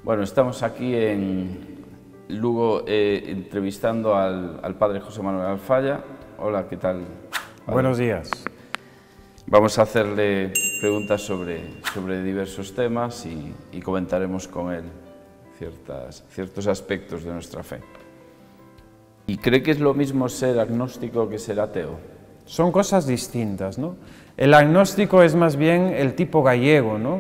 Bueno, estamos aquí en Lugo entrevistando al padre José Manuel Alfaya. Hola, ¿qué tal, padre? Buenos días. Vamos a hacerle preguntas sobre diversos temas y comentaremos con él ciertos aspectos de nuestra fe. ¿Y cree que es lo mismo ser agnóstico que ser ateo? Son cosas distintas, ¿no? El agnóstico es más bien el tipo gallego, ¿no?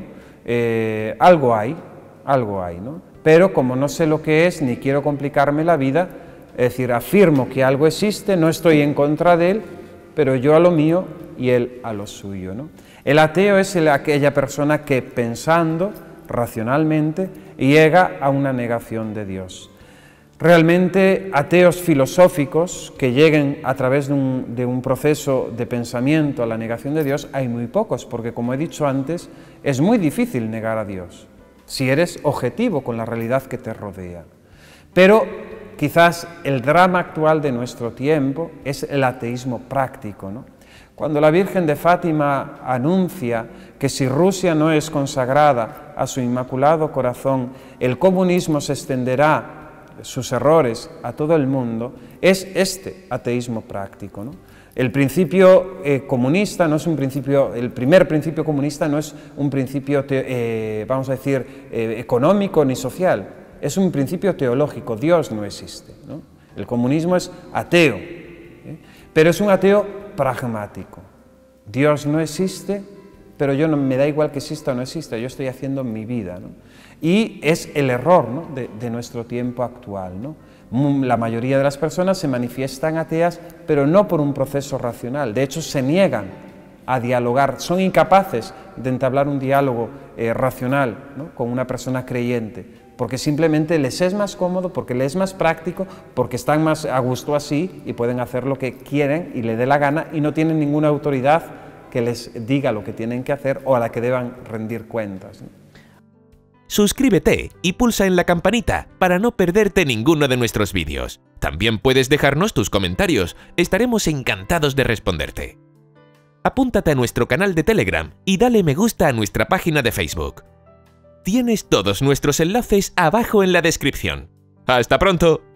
Algo hay, ¿no? Pero como no sé lo que es, ni quiero complicarme la vida, es decir, afirmo que algo existe, no estoy en contra de él, pero yo a lo mío y él a lo suyo, ¿no? El ateo es aquella persona que pensando racionalmente llega a una negación de Dios. Realmente ateos filosóficos que lleguen a través de un proceso de pensamiento a la negación de Dios hay muy pocos, porque como he dicho antes, es muy difícil negar a Dios, si eres objetivo con la realidad que te rodea. Pero quizás el drama actual de nuestro tiempo es el ateísmo práctico, ¿no? Cuando la Virgen de Fátima anuncia que si Rusia no es consagrada a su Inmaculado Corazón, el comunismo se extenderá sus errores a todo el mundo, es este ateísmo práctico, ¿no? El principio comunista no es un principio, el primer principio comunista no es un principio, vamos a decir, económico ni social, es un principio teológico, Dios no existe, ¿no? El comunismo es ateo, pero es un ateo pragmático. Dios no existe, pero yo no me da igual que exista o no exista, yo estoy haciendo mi vida, ¿no? Y es el error, ¿no?, de nuestro tiempo actual, ¿no? La mayoría de las personas se manifiestan ateas, pero no por un proceso racional, de hecho se niegan a dialogar, son incapaces de entablar un diálogo racional, ¿no?, con una persona creyente, porque simplemente les es más cómodo, porque les es más práctico, porque están más a gusto así y pueden hacer lo que quieren y les dé la gana y no tienen ninguna autoridad que les diga lo que tienen que hacer o a la que deban rendir cuentas, ¿no? Suscríbete y pulsa en la campanita para no perderte ninguno de nuestros vídeos. También puedes dejarnos tus comentarios, estaremos encantados de responderte. Apúntate a nuestro canal de Telegram y dale me gusta a nuestra página de Facebook. Tienes todos nuestros enlaces abajo en la descripción. ¡Hasta pronto!